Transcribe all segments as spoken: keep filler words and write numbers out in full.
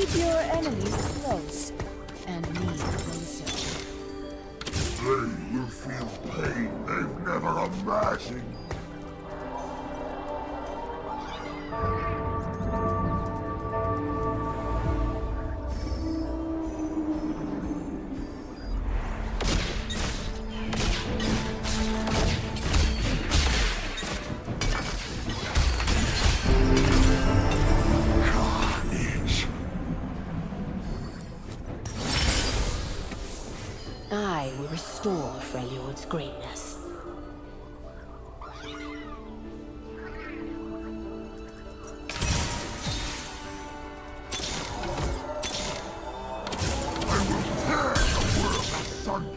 Keep your enemies close, and me closer. They will feel pain they've never imagined. I will restore Freljord's greatness. I will tear the world asunder.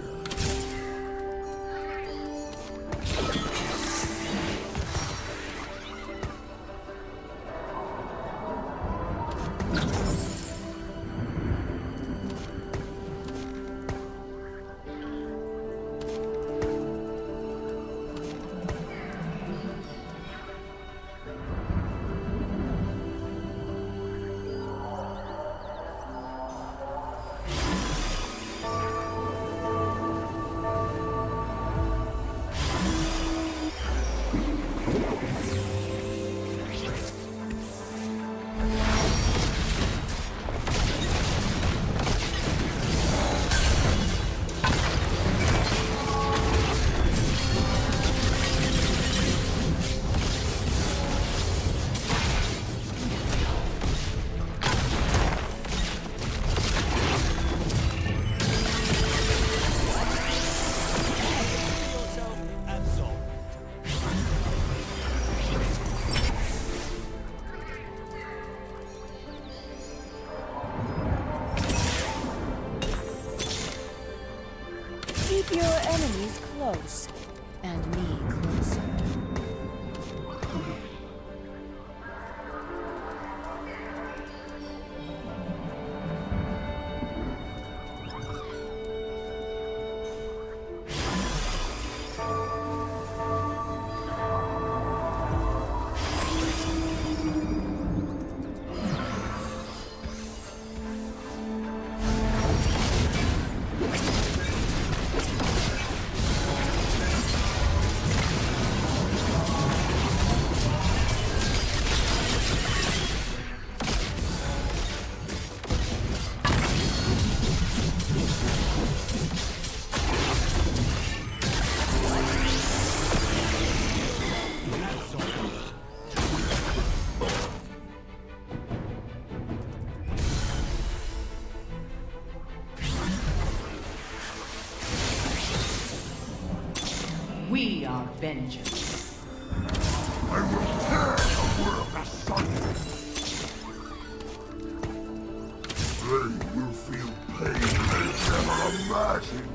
Keep your enemies close, and me closer. We are vengeance. I will tear the world asunder. They will feel pain they've never imagined.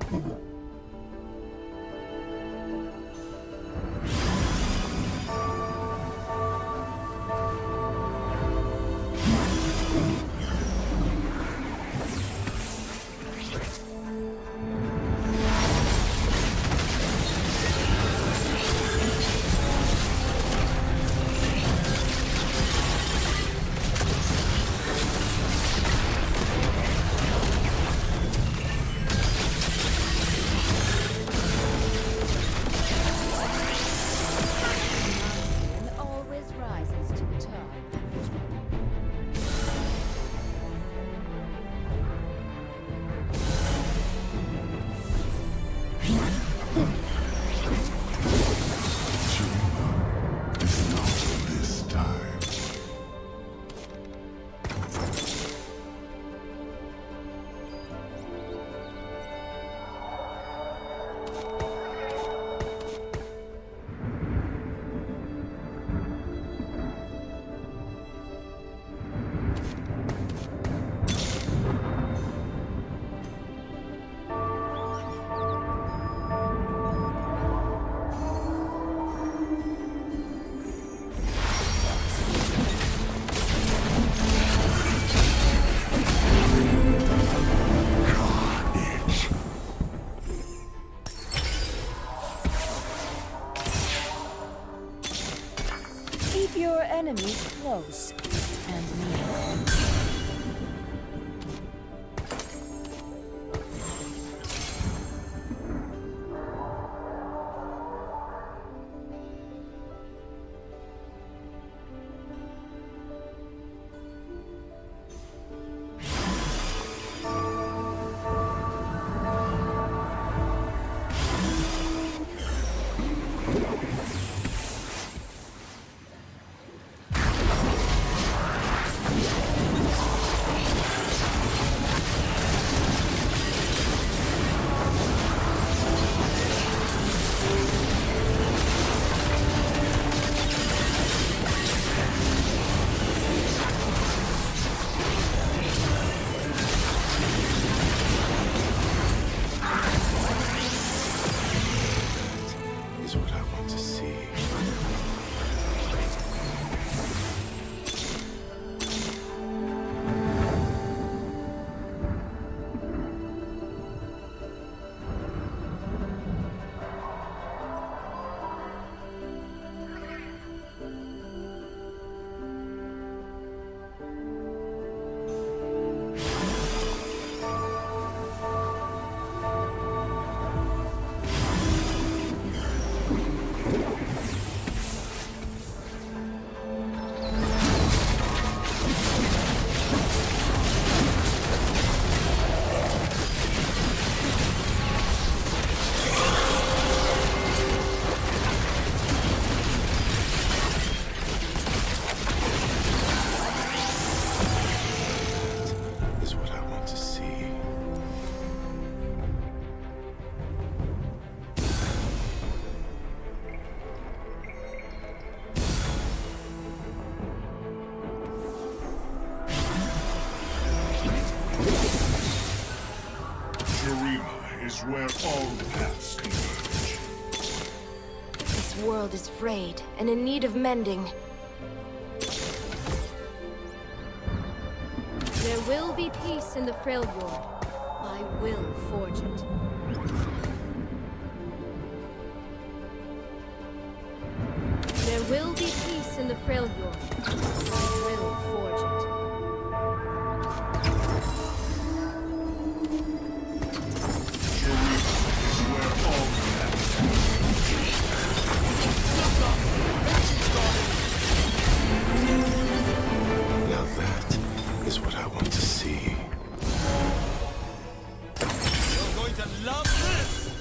Your enemies close and near. is where all paths converge. This world is frayed and in need of mending. There will be peace in the Freljord. I will forge it. There will be peace in the Freljord. I will forge it. Now that is what I want to see. You're going to love this!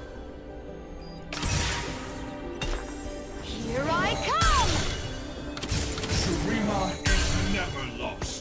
Here I come! Shurima is never lost.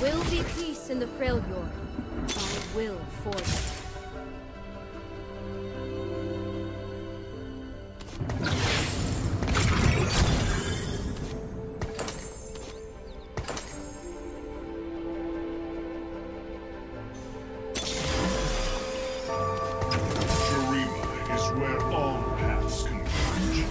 will be peace in the Freljord. I will forge it. Shurima is where all paths converge.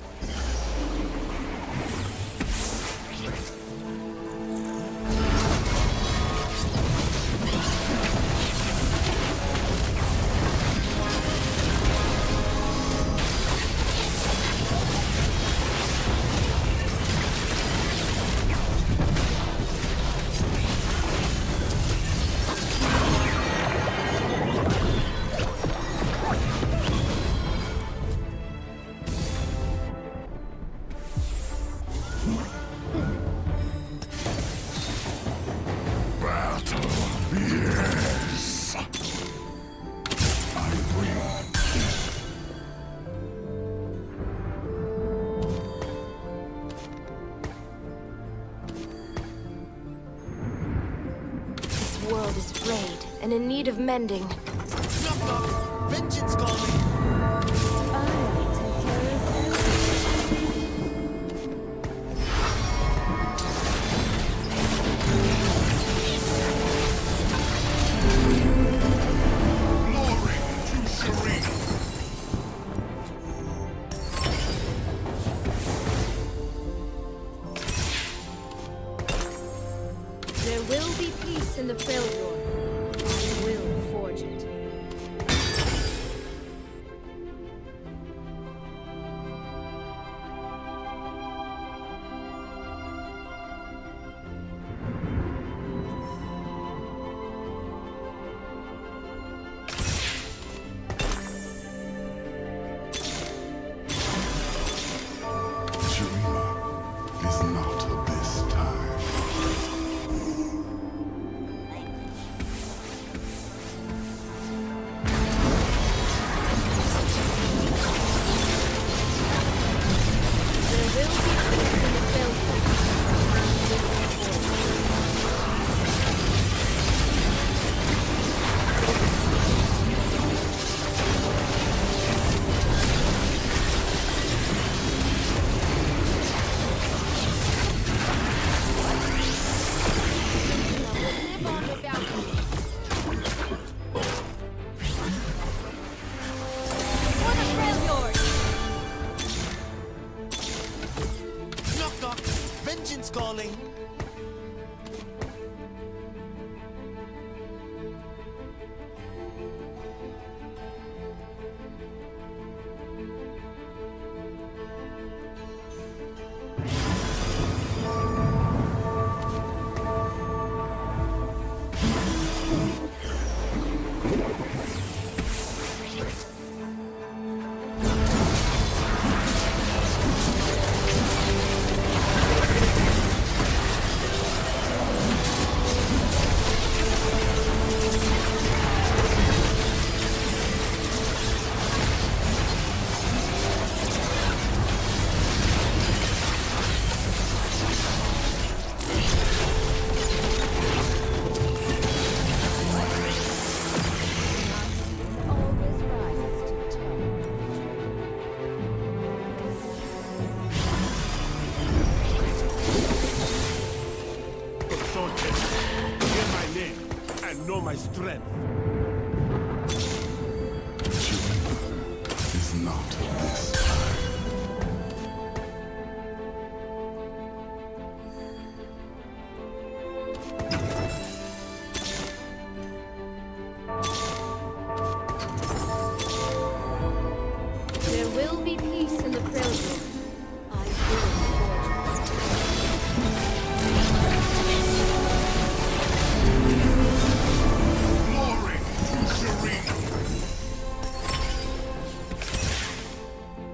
Yes! I win. This world is frayed and in need of mending. Knock knock! Vengeance calling! I take care of Glory to Shurima. There will be peace in the Freljord. I will forge it. Shurima is not of this time. There will be peace in the Freljord. I will forge it. Live on without me. For the Freljord! Knock knock! Vengeance calling! always rises to the top. Consorted, hear my name and know my strength. Shurima is not of this time. There will be peace in the Freljord. I will forge it. Glory to Shurima.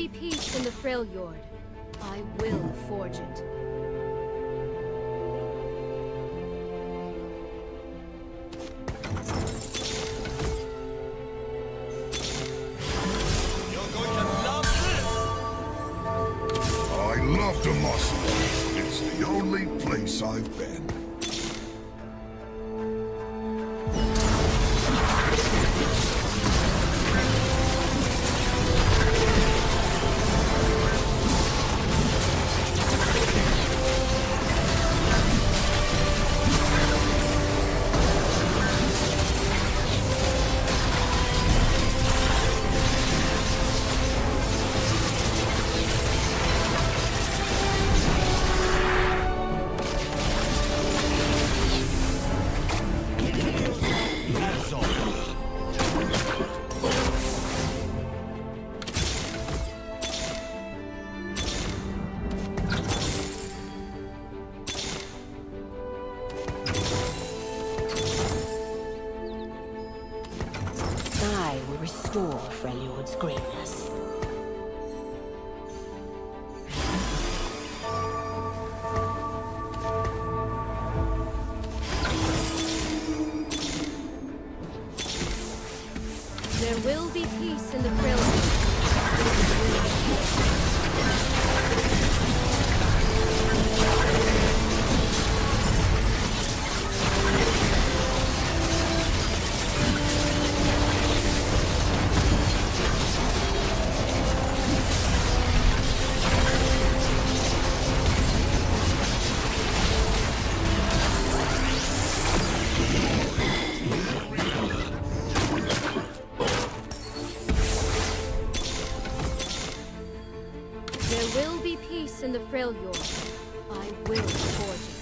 be peace in the Freljord. I will forge it. You're going to love this! I love Demacia. It's the only place I've been. That's all. I will restore Freljord's greatness. There will be peace in the Freljord. There will be peace in the Freljord. I will forge it.